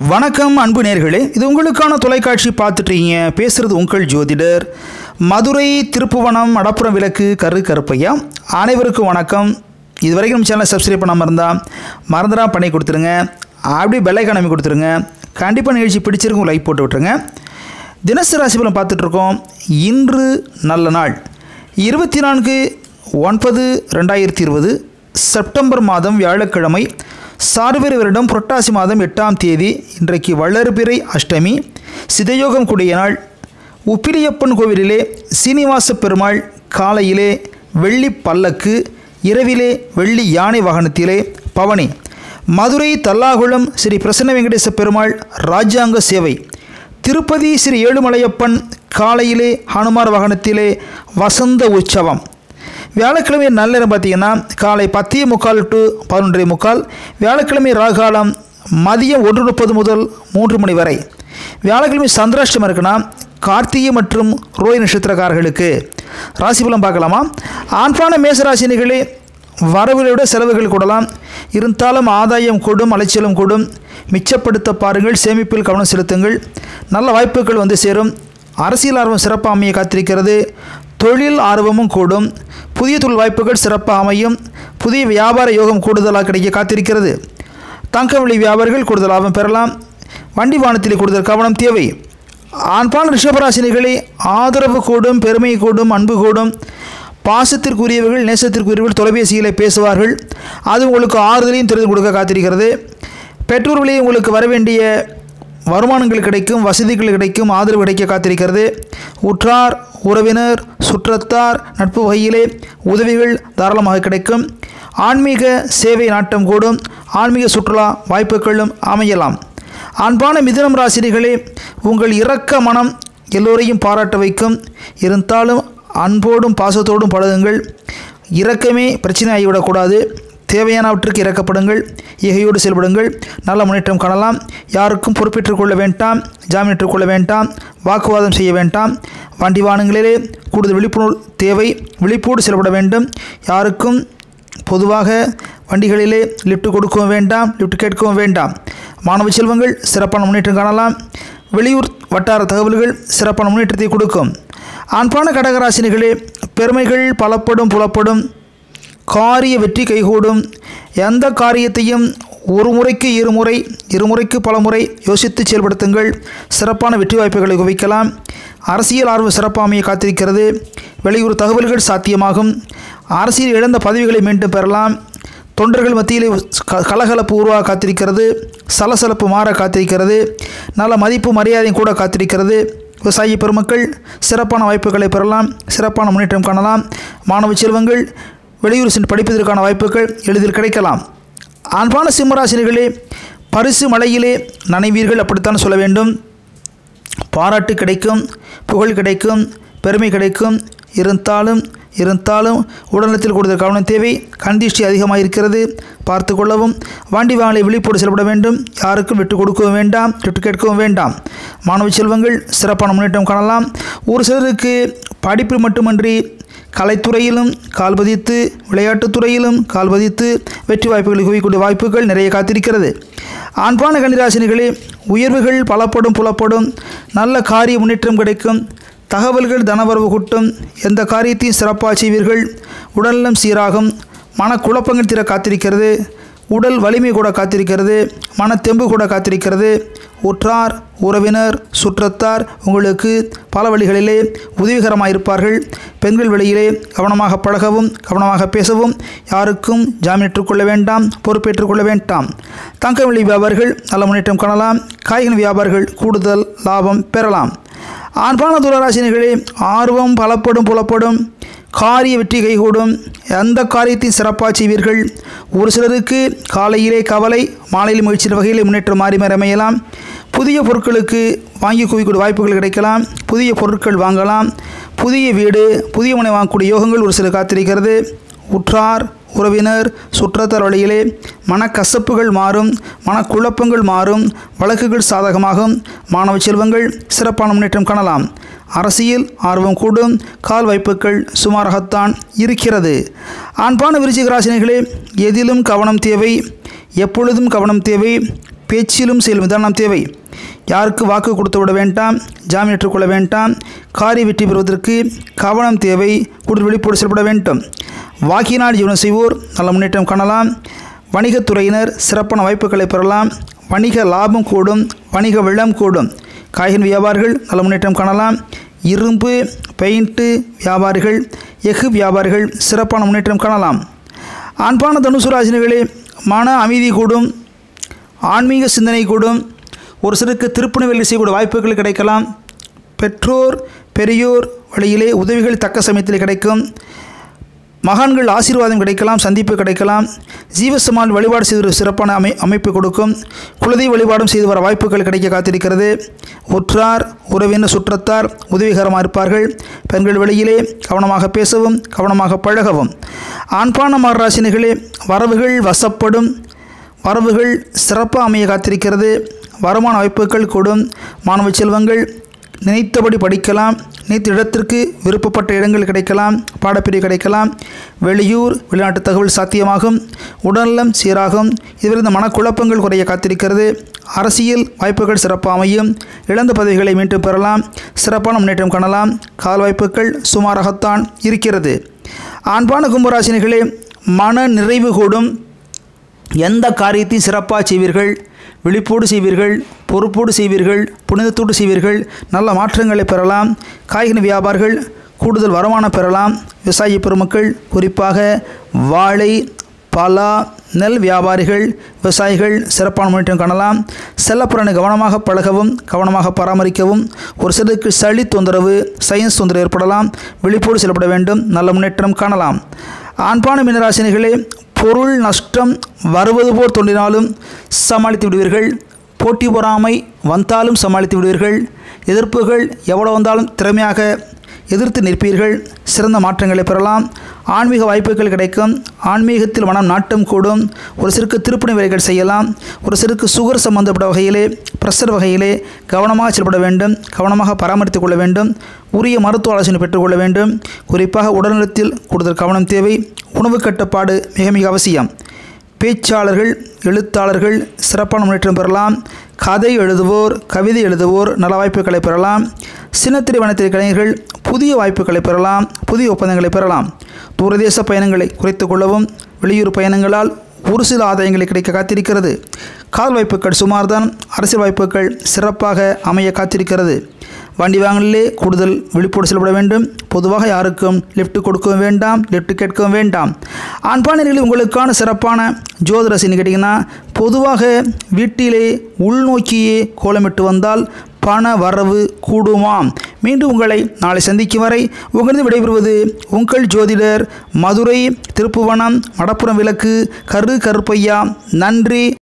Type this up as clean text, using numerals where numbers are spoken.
வணக்கம் அன்பு நேர்களே, இது உங்களுக்கான தொலைக்காட்சி பார்த்துட்டீங்க. பேசுகிறது உங்கள் ஜோதிடர் மதுரை திருப்புவனம் அடப்புறம் விளக்கு கருப்பையா. அனைவருக்கும் வணக்கம். இதுவரைக்கும் நம்ம சேனலை சப்ஸ்கிரைப் பண்ணாமல் இருந்தால் மறந்துடா பண்ணி கொடுத்துருங்க. அப்படியே பெல் ஐகான் அமைக்க கொடுத்துருங்க. கண்டிப்பாக நிகழ்ச்சி பிடிச்சிருக்கும், லைக் போட்டு விட்டுருங்க. தினசரி ராசி பலன் பார்த்துட்ருக்கோம். இன்று நல்ல நாள் 24/9/2020 செப்டம்பர் மாதம் வியாழக்கிழமை, சார்வரி வருடம் புரட்டாசி மாதம் 8ஆம் தேதி. இன்றைக்கு வளர்பிறை அஷ்டமி, சிதயோகம் கூடிய நாள். உப்பிலியப்பன் கோவிலிலே சீனிவாச பெருமாள் காலையிலே வெள்ளி பல்லக்கு, இரவிலே வெள்ளி யானை வாகனத்திலே பவனி. மதுரை தல்லாகுளம் ஸ்ரீ பிரசன்ன வெங்கடேச பெருமாள் ராஜாங்க சேவை. திருப்பதி ஸ்ரீ ஏழுமலையப்பன் காலையிலே ஹனுமார் வாகனத்திலே வசந்த உற்சவம். வியாழக்கிழமை நல்ல நேரம் பார்த்திங்கன்னா காலை 10:45 to 11:45. வியாழக்கிழமை ராகாலம் மதியம் 1:30 முதல் 3 மணி வரை. வியாழக்கிழமை சந்திராஷ்டமம் இருக்குன்னா கார்த்திகை மற்றும் ரோஹிணி நட்சத்திரக்காரர்களுக்கு. ராசி பலன் பார்க்கலாமா? ஆண்பான மேசராசினிகளே, வரவுகளை விட செலவுகள் கூடலாம். இருந்தாலும் ஆதாயம் கூடும், அலைச்சலும் கூடும். மிச்சப்படுத்த பாருங்கள், சேமிப்பில் கவனம் செலுத்துங்கள். நல்ல வாய்ப்புகள் வந்து சேரும். அரசியல் ஆர்வம் சிறப்பாக அமைய காத்திருக்கிறது. தொழில் ஆர்வமும் கூடும். புதிய தொழில் வாய்ப்புகள் சிறப்பாக அமையும். புதிய வியாபார யோகம் கூடுதலாக கிடைக்க காத்திருக்கிறது. தங்க விலை வியாபாரிகள் கூடுதல் லாபம் பெறலாம். வண்டி வாகனத்தில் கூடுதல் கவனம் தேவை. ஆண்பான ரிஷபராசினிகளே, ஆதரவு கூடும், பெருமை கூடும், அன்பு கூடும். பாசத்திற்குரியவர்கள், நேசத்திற்குரியவர்கள் தொலைபேசிகளை பேசுவார்கள். அது உங்களுக்கு ஆறுதலையும் தெரிந்து கொடுக்க காத்திருக்கிறது. பெற்றோர்களே உங்களுக்கு வரவேண்டிய வருமானங்கள் கிடைக்கும், வசதிகள் கிடைக்கும், ஆதரவு கிடைக்க காத்திருக்கிறது. உற்றார் உறவினர் சுற்றத்தார் நட்பு வகையிலே உதவிகள் தாராளமாக கிடைக்கும். ஆன்மீக சேவை நாட்டம் கூடும். ஆன்மீக சுற்றுலா வாய்ப்புகளும் அமையலாம். அன்பான மிதுனம் ராசினிகளே, உங்கள் இரக்க மனம் எல்லோரையும் பாராட்ட வைக்கும். இருந்தாலும் அன்போடும் பாசத்தோடும் பழகுங்கள். இரக்கமே பிரச்சனை ஆகிவிடக்கூடாது. தேவையானவற்றுக்கு இறக்கப்படுங்கள். ஈகையோடு செயல்படுங்கள். நல்ல முன்னேற்றம் காணலாம். யாருக்கும் பொறுப்பேற்றுக் கொள்ள வேண்டாம், ஜாமீனேற்றுக் கொள்ள வேண்டாம், வாக்குவாதம் செய்ய வேண்டாம். வண்டி வாகனங்களிலே கூடுதல் விழிப்புணர்வு தேவை. விழிப்போடு செயல்பட வேண்டும். யாருக்கும் பொதுவாக வண்டிகளிலே லிஃப்ட் கொடுக்கவும் வேண்டாம், லிஃப்ட் கேட்கவும் வேண்டாம். மாணவ செல்வங்கள் சிறப்பான முன்னேற்றம் காணலாம். வெளியூர் வட்டார தகவல்கள் சிறப்பான முன்னேற்றத்தை கொடுக்கும். ஆண்பான கடகராசினிகளே, பெருமைகள் பலப்படும் புலப்படும். காரிய வெற்றி கைகூடும். எந்த காரியத்தையும் ஒரு முறைக்கு இருமுறை, இருமுறைக்கு பல முறை யோசித்து செயல்படுத்துங்கள். சிறப்பான வெற்றி வாய்ப்புகளை குவிக்கலாம். அரசியல் ஆர்வம் சிறப்பாக அமைய காத்திருக்கிறது. வெளியூர் தகவல்கள் சாத்தியமாகும். அரசியல் இழந்த பதவிகளை மீண்டும் பெறலாம். தொண்டர்கள் மத்தியிலே கலகலப்பு உருவாக காத்திருக்கிறது. சலசலப்பு மாற காத்திருக்கிறது. நல்ல மதிப்பு மரியாதையும் கூட காத்திருக்கிறது. விவசாய பெருமக்கள் சிறப்பான வாய்ப்புகளை பெறலாம். சிறப்பான முன்னேற்றம் காணலாம். மாணவ செல்வங்கள் வெளியூர் சென்று படிப்பதற்கான வாய்ப்புகள் எளிதில் கிடைக்கலாம். அன்பான சிம்மராசினிகளே, பரிசு மழையிலே நனைவீர்கள், அப்படித்தான் சொல்ல வேண்டும். பாராட்டு கிடைக்கும், புகழ் கிடைக்கும், பெருமை கிடைக்கும். இருந்தாலும் உடல்நலத்தில் கூடுதல் கவனம் தேவை. கண்திஷ்டி அதிகமாக இருக்கிறது, பார்த்து கொள்ளவும். வண்டி வாகனங்களை விழிப்போடு செயல்பட வேண்டும். யாருக்கும் விட்டு கொடுக்கவும் வேண்டாம், விட்டு கேட்கவும் வேண்டாம். மாணவ செல்வங்கள் சிறப்பான முன்னேற்றம் காணலாம். ஒரு சிலருக்கு படிப்பில் மட்டுமன்றி கலைத்துறையிலும் கால்பதித்து, விளையாட்டுத்துறையிலும் கால்பதித்து வெற்றி வாய்ப்புகளை குவிக்கக்கூடிய வாய்ப்புகள் நிறைய காத்திருக்கிறது. ஆண்பான கன்னிராசினிகளே, உயர்வுகள் பலப்படும் புலப்படும். நல்ல காரிய முன்னேற்றம் கிடைக்கும். தகவல்கள் தனவரவு கூட்டும். எந்த காரியத்தையும் சிறப்பாக செய்வீர்கள். உடல்நலம் சீராகும். மனக்குழப்பங்கள் தீர காத்திருக்கிறது. உடல் வலிமை கூட காத்திருக்கிறது. மனத்தெம்பு கூட காத்திருக்கிறது. உற்றார் உறவினர் சுற்றத்தார் உங்களுக்கு பல வழிகளிலே உதவிகரமாக இருப்பார்கள். பெண்கள் வெளியிலே கவனமாக பழகவும், கவனமாக பேசவும். யாருக்கும் ஜாமீனேற்றுக் கொள்ள வேண்டாம், பொறுப்பேற்றுக் கொள்ள வேண்டாம். தங்க விலை வியாபாரிகள் நல்ல முன்னேற்றம் காணலாம். காய்கறி வியாபாரிகள் கூடுதல் லாபம் பெறலாம். ஆண்பான துளாராசினிகளே, ஆர்வம் பலப்படும் புலப்படும். காரிய வெற்றி கைகூடும். எந்த காரியத்தையும் சிறப்பாக செய்வீர்கள். ஒரு சிலருக்கு காலையிலே கவலை, மாலையில் முயற்சியின் வகையில் முன்னேற்றம் மாறி அமையலாம். புதிய பொருட்களுக்கு வாங்கி குவிக்கூடிய வாய்ப்புகள் கிடைக்கலாம். புதிய பொருட்கள் வாங்கலாம். புதிய வீடு, புதிய மனை வாங்கக்கூடிய யோகங்கள் ஒரு சிலர் காத்திருக்கிறது. உற்றார் உறவினர் சுற்றத்தார் வழியிலே மனக்கசப்புகள் மாறும், மனக்குழப்பங்கள் மாறும், வழக்குகள் சாதகமாகும். மாணவ செல்வங்கள் சிறப்பான முன்னேற்றம் காணலாம். அரசியல் ஆர்வம் கூடும். கால் வாய்ப்புகள் சுமாராகத்தான் இருக்கிறது. ஆண்பான விருச்சிக ராசினிகளே, எதிலும் கவனம் தேவை, எப்பொழுதும் கவனம் தேவை. பேச்சிலும் செயலும் நிதானம் தேவை. யாருக்கு வாக்கு கொடுத்து விட வேண்டாம், ஜாமீன் ஏற்றுக்கொள்ள வேண்டாம். காரிய வெற்றி பெறுவதற்கு கவனம் தேவை. கூடுதல் விழிப்போடு செயல்பட வேண்டும். வாக்கினால் ஜீவனம் செய்வோர் நல்ல முன்னேற்றம் காணலாம். வணிகத்துறையினர் சிறப்பான வாய்ப்புகளை பெறலாம். வணிக லாபம் கூடும், வணிக வெள்ளம் கூடும். காய்கறி வியாபாரிகள் நல்ல முன்னேற்றம் காணலாம். இரும்பு, பெயிண்ட்டு வியாபாரிகள், எஃகு வியாபாரிகள் சிறப்பான முன்னேற்றம் காணலாம். ஆண்பான தனுசு ராசினிகளே, மன அமைதி கூடும், ஆன்மீக சிந்தனை கூடும். ஒரு சிலருக்கு திருப்பணி வேலை செய்யக்கூடிய வாய்ப்புகள் கிடைக்கலாம். பெற்றோர் பெரியோர் வழியிலே உதவிகள் தக்க சமயத்தில் கிடைக்கும். மகான்கள் ஆசீர்வாதம் கிடைக்கலாம், சந்திப்பு கிடைக்கலாம். ஜீவசமால் வழிபாடு செய்து ஒரு சிறப்பான அமைப்பு கொடுக்கும். குலதெய்வ வழிபாடும் செய்து வர வாய்ப்புகள் கிடைக்க காத்திருக்கிறது. உற்றார் உறவினர் சுற்றத்தார் உதவிகரமாக இருப்பார்கள். பெண்கள் வழியிலே கவனமாக பேசவும் கவனமாக பழகவும். ஆண்பான மகராசினிகளே, வரவுகள் வசப்படும், வரவுகள் சிறப்பாக அமைய காத்திருக்கிறது. வருமான வாய்ப்புகள் கூடும். மாணவ செல்வங்கள் நினைத்தபடி படிக்கலாம். நினைத்த இடத்திற்கு விருப்பப்பட்ட இடங்கள் கிடைக்கலாம், பாடப்பிரிவு கிடைக்கலாம். வெளியூர் வெளிநாட்டு தகவல் சாத்தியமாகும். உடல்நலம் சீராகும். இதுவரை இந்த மனக்குழப்பங்கள் குறைய காத்திருக்கிறது. அரசியல் வாய்ப்புகள் சிறப்பாக அமையும். இழந்த பதவிகளை மீண்டும் பெறலாம். சிறப்பான முன்னேற்றம் காணலாம். கால் வாய்ப்புகள் சுமாராகத்தான் இருக்கிறது. ஆண்பான கும்பராசினிகளே, மன நிறைவு கூடும். எந்த காரியத்தையும் சிறப்பாக செய்வீர்கள், விழிப்போடு செய்வீர்கள், பொறுப்போடு செய்வீர்கள், புனிதத்தோடு செய்வீர்கள். நல்ல மாற்றங்களை பெறலாம். காய்கறி வியாபாரிகள் கூடுதல் வருமானம் பெறலாம். விவசாய பெருமக்கள் குறிப்பாக வாழை, பலா, நெல் வியாபாரிகள் விவசாயிகள் சிறப்பான முன்னேற்றம் காணலாம். செல்லப்பிராணி கவனமாக பழகவும் கவனமாக பராமரிக்கவும். ஒரு சிலருக்கு சளி தொந்தரவு, சயின்ஸ் தொந்தரவு ஏற்படலாம். விழிப்போடு செயல்பட வேண்டும். நல்ல முன்னேற்றம் காணலாம். ஆண்பான மீனராசினிகளே, பொருள் நஷ்டம் வருவது போல் தோன்றினாலும் சமாளித்து விடுவீர்கள். போட்டி பொறாமை வந்தாலும் சமாளித்து விடுவீர்கள். எதிர்ப்புகள் எவ்வளோ வந்தாலும் திறமையாக எதிர்த்து நிற்பீர்கள். சிறந்த மாற்றங்களை பெறலாம். ஆன்மீக வாய்ப்புகள் கிடைக்கும். ஆன்மீகத்தில் மனம் நாட்டம் கூடும். ஒரு சிலருக்கு திருப்பணி வேலைகள் செய்யலாம். ஒரு சிலருக்கு சுகர் சம்பந்தப்பட்ட வகையிலே, பிரஷர் வகையிலே கவனமாக செயல்பட வேண்டும். கவனமாக பராமரித்துக் கொள்ள வேண்டும். உரிய மருத்துவ ஆலோசனை பெற்றுக்கொள்ள வேண்டும். குறிப்பாக உடல்நலத்தில் கூடுதல் கவனம் தேவை. உணவு கட்டுப்பாடு மிக மிக அவசியம். பேச்சாளர்கள் எழுத்தாளர்கள் சிறப்பான முன்னேற்றம் பெறலாம். கதை எழுதுவோர் கவிதை எழுதுவோர் நல்ல வாய்ப்புகளை பெறலாம். சின்னத்திரை வனத்திரை கலைஞர்கள் புதிய வாய்ப்புகளை பெறலாம். புதிய ஒப்பந்தங்களை பெறலாம். தூரதேச பயணங்களை குறைத்து கொள்ளவும். வெளியூர் பயணங்களால் ஒரு சில ஆதாயங்களை கிடைக்க காத்திருக்கிறது. கால் வாய்ப்புகள் சுமார்தான். அரசியல் வாய்ப்புகள் சிறப்பாக அமைய காத்திருக்கிறது. வண்டி வாங்கலிலே கூடுதல் விழிப்போடு செயல்பட வேண்டும். பொதுவாக யாருக்கும் லிஃப்ட் கொடுக்கவும் வேண்டாம், லிஃப்ட் கேட்கவும் வேண்டாம். ஆண்பானர்களில் உங்களுக்கான சிறப்பான ஜோதிடரசின்னு கேட்டிங்கன்னா, பொதுவாக வீட்டிலே உள்நோக்கியே கோலமிட்டு வந்தால் பண வரவு கூடுமாம். மீண்டும் உங்களை நாளை சந்திக்கும் வரை உங்களிடம் விடைபெறுவது உங்கள் ஜோதிடர், மதுரை திருப்புவனம் மடப்புறம் விளக்கு கரு கருப்பையா. நன்றி.